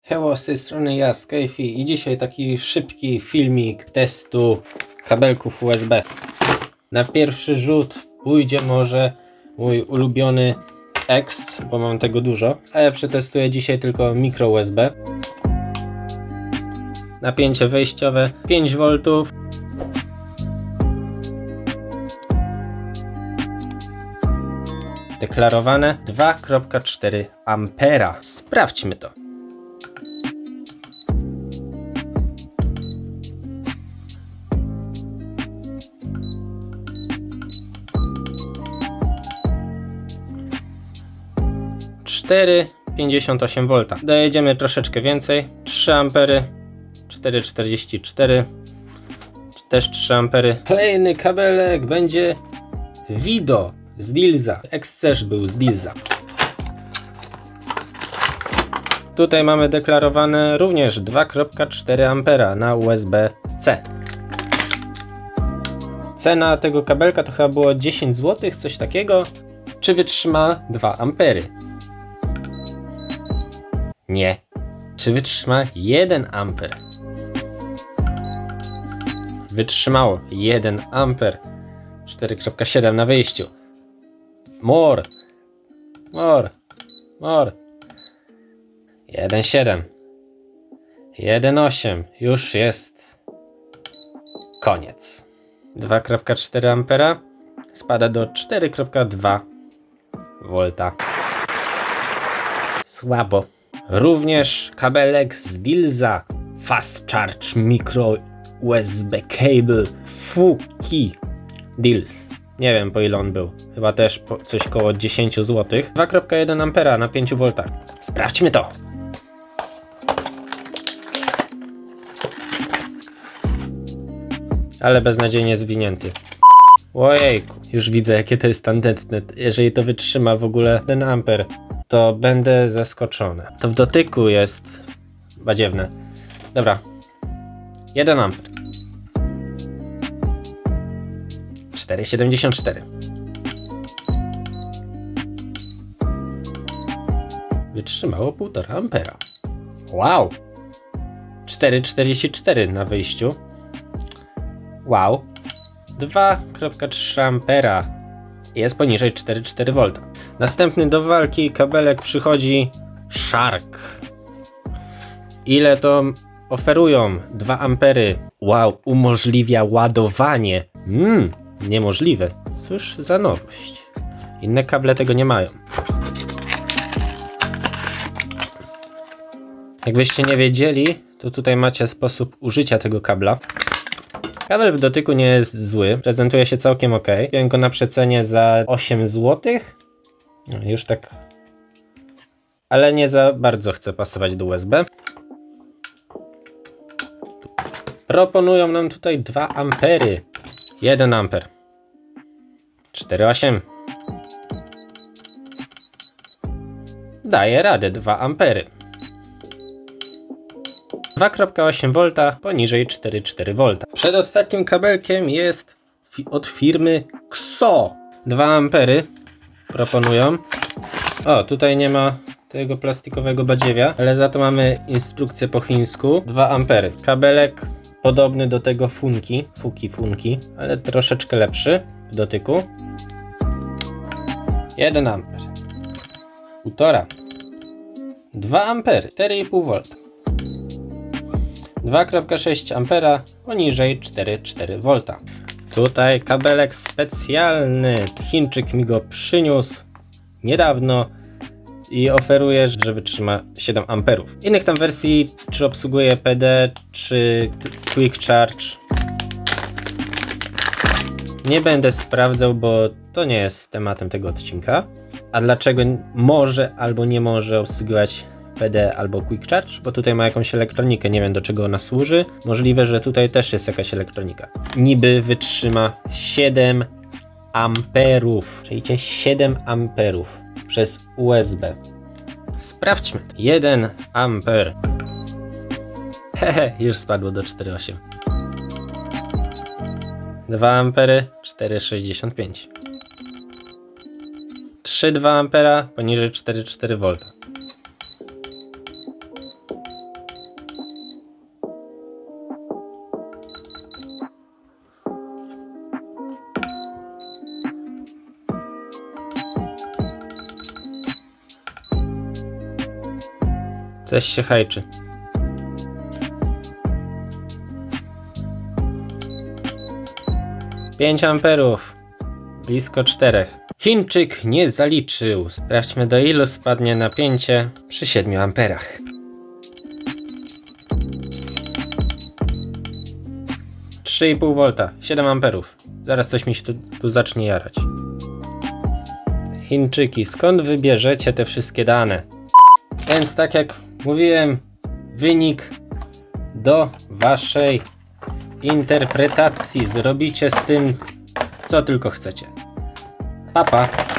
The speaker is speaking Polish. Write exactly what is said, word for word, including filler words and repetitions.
Hello, z tej strony ja, Skejfi, i dzisiaj taki szybki filmik testu kabelków U S B. Na pierwszy rzut pójdzie może mój ulubiony X, bo mam tego dużo, a ja przetestuję dzisiaj tylko mikro U S B. Napięcie wejściowe pięć woltów. Deklarowane dwa przecinek cztery ampera. Sprawdźmy to. cztery przecinek pięćdziesiąt osiem wolta. Dojedziemy troszeczkę więcej. trzy ampery. cztery przecinek czterdzieści cztery. Też trzy ampery. Kolejny kabelek będzie Vido z Dilsa. X też był z Dilsa. Tutaj mamy deklarowane również dwa przecinek cztery ampera na U S B C. Cena tego kabelka to chyba było dziesięć złotych, coś takiego. Czy wytrzyma dwa ampery? Nie. Czy wytrzyma jeden amper? Wytrzymało jeden amper. cztery przecinek siedem na wyjściu. More. More. More. jeden przecinek siedem. jeden przecinek osiem. Już jest koniec. dwa przecinek cztery ampera spada do cztery przecinek dwa wolta. Słabo. Również kabelek z Dilsa Fast Charge Micro U S B Cable Fuki Dils. Nie wiem, po ile on był. Chyba też po coś koło dziesięć złotych. dwa przecinek jeden ampera na pięć woltach. Sprawdźmy to. Ale beznadziejnie zwinięty. Ojejku, już widzę, jakie to jest tandetne. Jeżeli to wytrzyma w ogóle jeden amper, to będę zaskoczony. To w dotyku jest badziewne. Dobra. jeden amper. cztery przecinek siedemdziesiąt cztery. Wytrzymało półtora ampera. Wow. cztery przecinek czterdzieści cztery na wyjściu. Wow. dwa przecinek trzy ampera. Jest poniżej cztery przecinek cztery wolta. Następny do walki kabelek przychodzi Shark. Ile to oferują? dwa ampery. Wow, umożliwia ładowanie. Mmm, niemożliwe. Cóż za nowość. Inne kable tego nie mają. Jakbyście nie wiedzieli, to tutaj macie sposób użycia tego kabla. Kabel w dotyku nie jest zły, prezentuje się całkiem ok. Kupiłem go na przecenie za osiem złotych. No, już tak. Ale nie za bardzo chcę pasować do U S B. Proponują nam tutaj dwa ampery. jeden amper. cztery przecinek osiem. Daje radę dwa ampery. dwa przecinek osiem wolta poniżej cztery przecinek cztery wolta. Przedostatnim kabelkiem jest fi od firmy Xo. dwa ampery proponują. O, tutaj nie ma tego plastikowego badziewia, ale za to mamy instrukcję po chińsku. dwa ampery. Kabelek podobny do tego Funki, Fuki Funki, ale troszeczkę lepszy w dotyku. jeden amper. półtora. dwa ampery. cztery przecinek pięć wolta. dwa przecinek sześć ampera poniżej cztery przecinek cztery wolta. Tutaj kabelek specjalny. Chińczyk mi go przyniósł niedawno i oferuje, że wytrzyma siedem amperów. Innych tam wersji, czy obsługuje P D, czy Quick Charge, nie będę sprawdzał, bo to nie jest tematem tego odcinka. A dlaczego może albo nie może obsługiwać P D albo Quick Charge? Bo tutaj ma jakąś elektronikę, nie wiem do czego ona służy. Możliwe, że tutaj też jest jakaś elektronika. Niby wytrzyma siedem amperów, czyli siedem amperów przez U S B. Sprawdźmy. jeden amper. Hehe, już spadło do cztery przecinek osiem. dwa ampery, cztery przecinek sześćdziesiąt pięć. trzy przecinek dwa ampera poniżej cztery przecinek cztery wolta. Coś się hajczy. pięć amperów. Blisko czterech. Chińczyk nie zaliczył. Sprawdźmy, do ilu spadnie napięcie przy siedmiu amperach. trzy i pół wolta. siedem amperów. Zaraz coś mi się tu, tu zacznie jarać. Chińczyki, skąd wybierzecie te wszystkie dane? Więc tak jak mówiłem, wynik do waszej interpretacji. Zrobicie z tym, co tylko chcecie. Pa, pa.